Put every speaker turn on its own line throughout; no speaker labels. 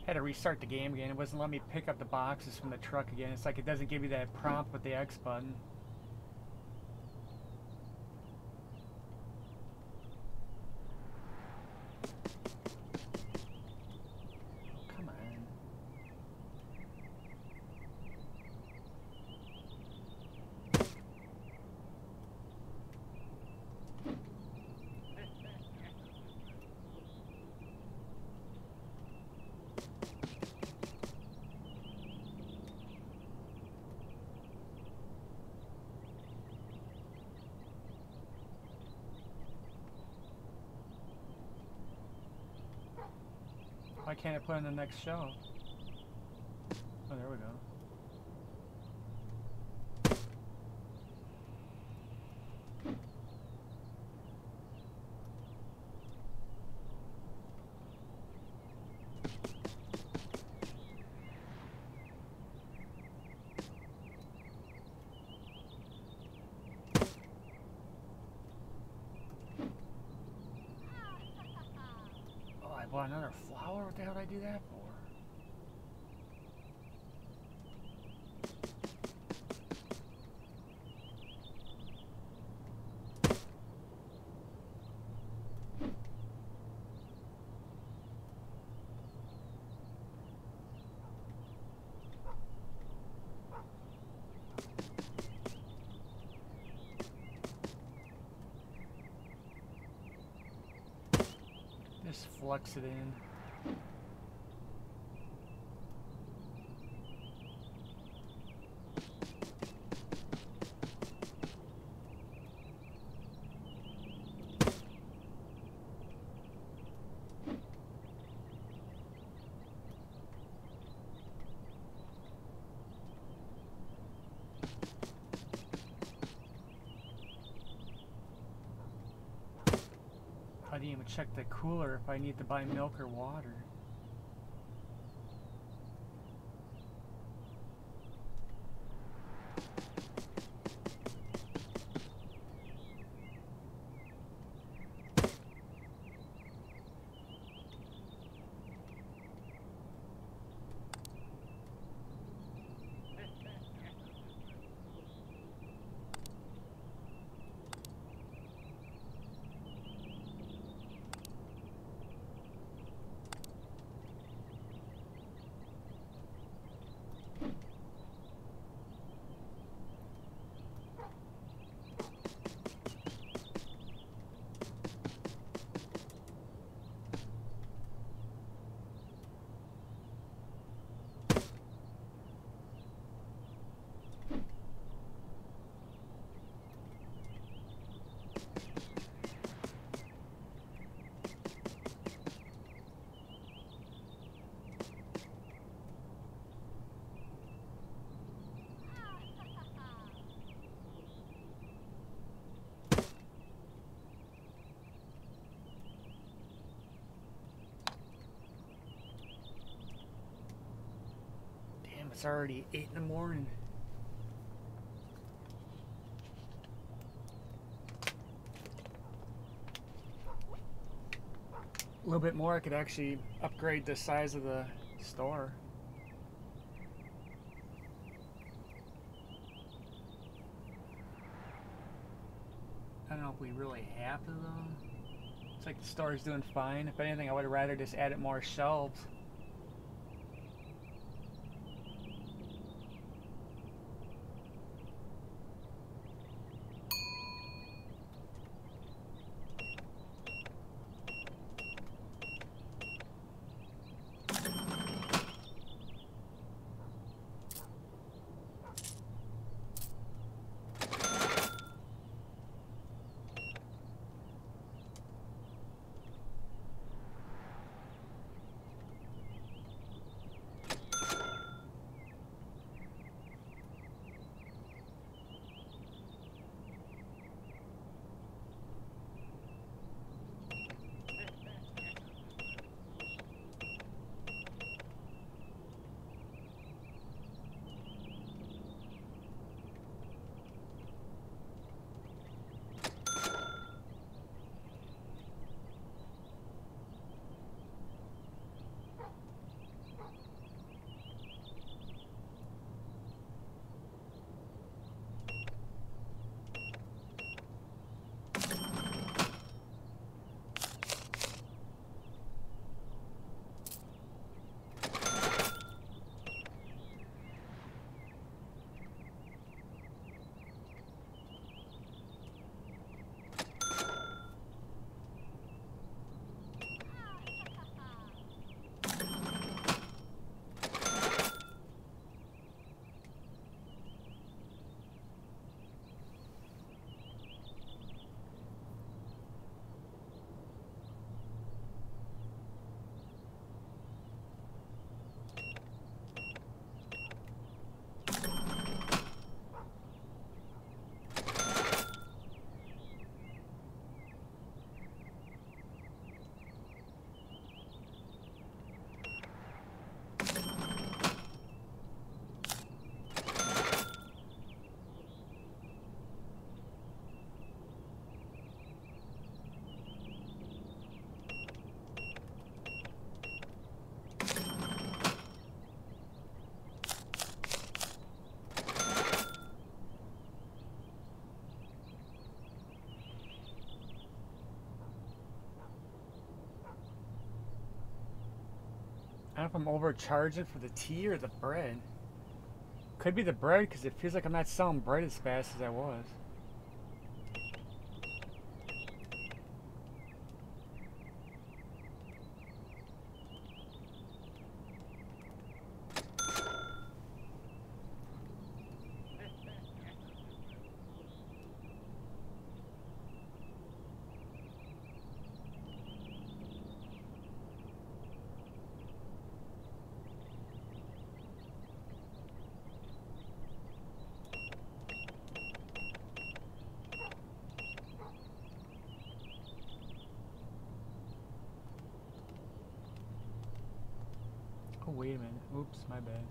Had to restart the game again. It wasn't letting me pick up the boxes from the truck again. It's like it doesn't give you that prompt with the X button. Come on. Why can't I put in the next show? Oh, there we go. Oh, I bought another flower? What the hell did I do that for? Just flux it in. I didn't even check the cooler if I need to buy milk or water. It's already 8 in the morning. A little bit more, I could actually upgrade the size of the store. I don't know if we really have to though. It's like the store's doing fine. If anything, I would have rather just added more shelves. I don't know if I'm overcharging for the tea or the bread. Could be the bread because it feels like I'm not selling bread as fast as I was. Oh, wait a minute. Oops, my bad.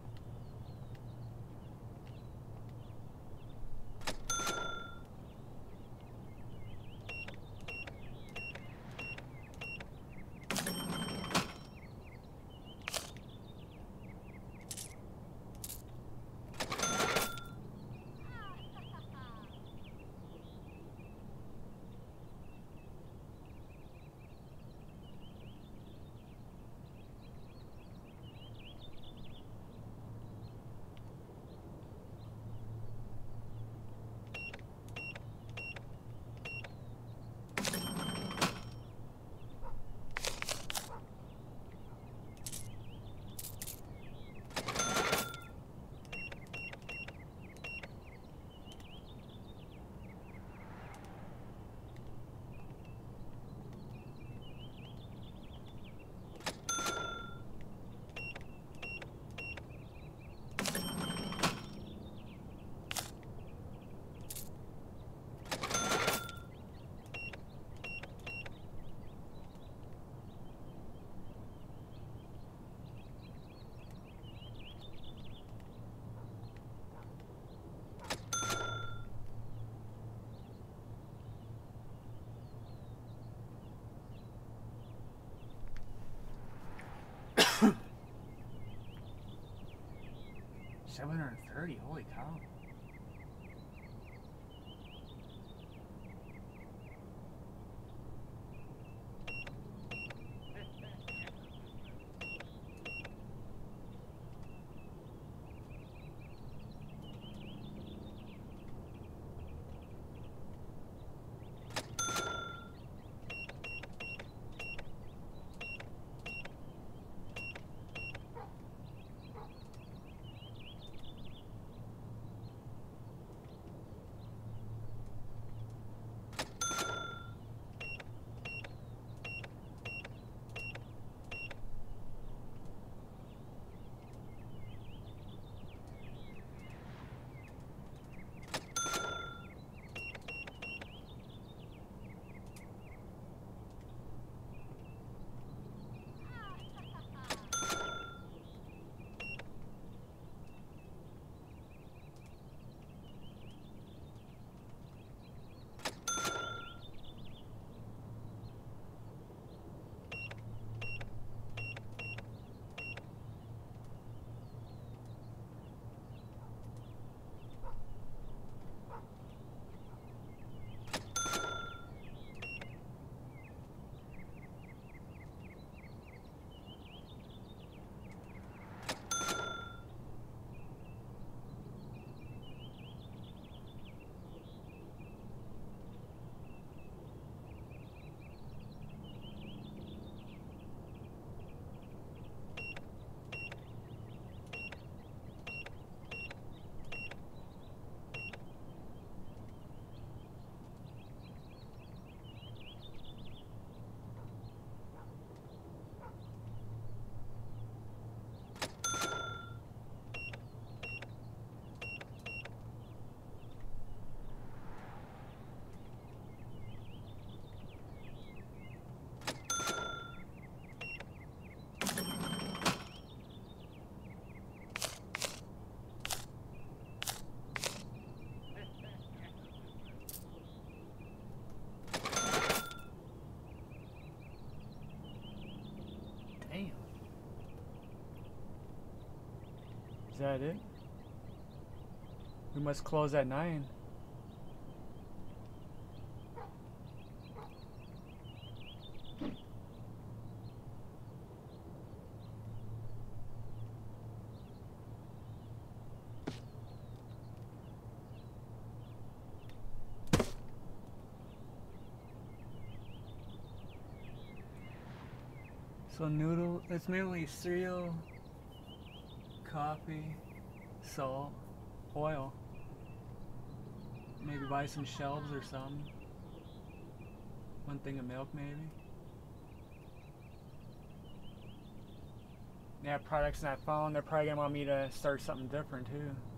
$730, holy cow. Damn. Is that it? We must close at 9. So noodle, it's mainly cereal, coffee, salt, oil. Maybe buy some shelves or something. One thing of milk maybe. Yeah, products not found. They're probably gonna want me to start something different too.